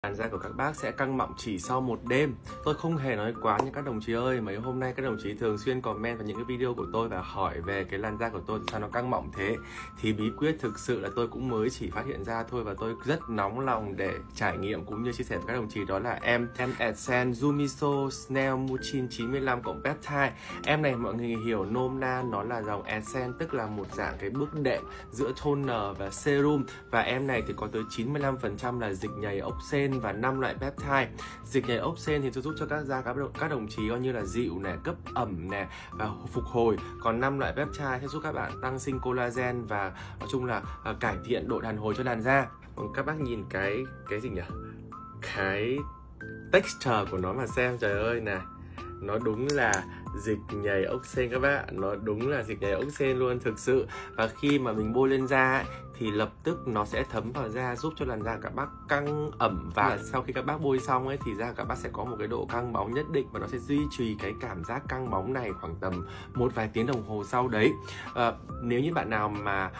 Làn da của các bác sẽ căng mọng chỉ sau một đêm. Tôi không hề nói quá nhưng các đồng chí ơi, mấy hôm nay các đồng chí thường xuyên comment vào những cái video của tôi và hỏi về cái làn da của tôi sao nó căng mọng thế. Thì bí quyết thực sự là tôi cũng mới chỉ phát hiện ra thôi, và tôi rất nóng lòng để trải nghiệm cũng như chia sẻ với các đồng chí. Đó là em Essence Zumiso Snail Mucin 95 cộng Peptide. Em này mọi người hiểu nôm na nó là dòng Essence, tức là một dạng cái bước đệm giữa toner và serum. Và em này thì có tới 95% là dịch nhầy ốc sên và 5 loại peptide. Dịch nhầy ốc sên thì giúp cho các đồng chí coi như là dịu nè, cấp ẩm nè và phục hồi. Còn 5 loại peptide sẽ giúp các bạn tăng sinh collagen và nói chung là cải thiện độ đàn hồi cho làn da. Còn các bác nhìn cái gì nhỉ? Cái texture của nó mà xem, trời ơi này, nó đúng là dịch nhầy ốc sên các bạn, nó đúng là dịch nhầy ốc sên luôn thực sự. Và khi mà mình bôi lên da ấy, thì lập tức nó sẽ thấm vào da, giúp cho làn da các bác căng ẩm. Và sau khi các bác bôi xong ấy thì da các bác sẽ có một cái độ căng bóng nhất định, và nó sẽ duy trì cái cảm giác căng bóng này khoảng tầm một vài tiếng đồng hồ sau đấy. Nếu như bạn nào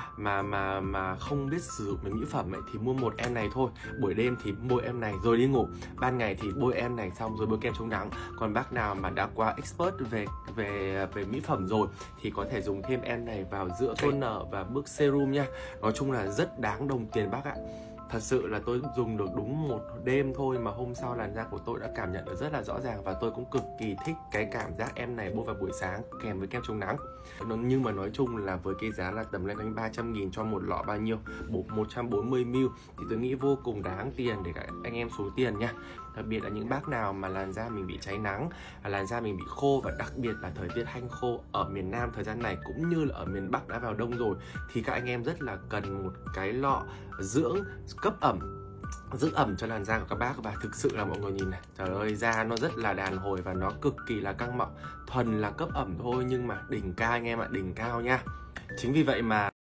mà không biết sử dụng cái mỹ phẩm ấy thì mua một em này thôi. Buổi đêm thì bôi em này rồi đi ngủ, ban ngày thì bôi em này xong rồi bôi kem chống nắng. Còn bác nào mà đã quá expert về mỹ phẩm rồi thì có thể dùng thêm em này vào giữa toner và bước serum nha. Nói chung là rất đáng đồng tiền bác ạ. Thật sự là tôi dùng được đúng một đêm thôi mà hôm sau làn da của tôi đã cảm nhận được rất là rõ ràng. Và tôi cũng cực kỳ thích cái cảm giác em này bôi vào buổi sáng kèm với kem chống nắng. Nhưng mà nói chung là với cái giá là tầm lên đến 300.000 cho một lọ bao nhiêu 140ml thì tôi nghĩ vô cùng đáng tiền để các anh em số tiền nha. Đặc biệt là những bác nào mà làn da mình bị cháy nắng, làn da mình bị khô, và đặc biệt là thời tiết hanh khô ở miền Nam thời gian này cũng như là ở miền Bắc đã vào đông rồi, thì các anh em rất là cần một cái lọ dưỡng cấp ẩm, giữ ẩm cho làn da của các bác. Và thực sự là mọi người nhìn này, trời ơi, da nó rất là đàn hồi và nó cực kỳ là căng mọng. Thuần là cấp ẩm thôi nhưng mà đỉnh cao anh em ạ, đỉnh cao nha. Chính vì vậy mà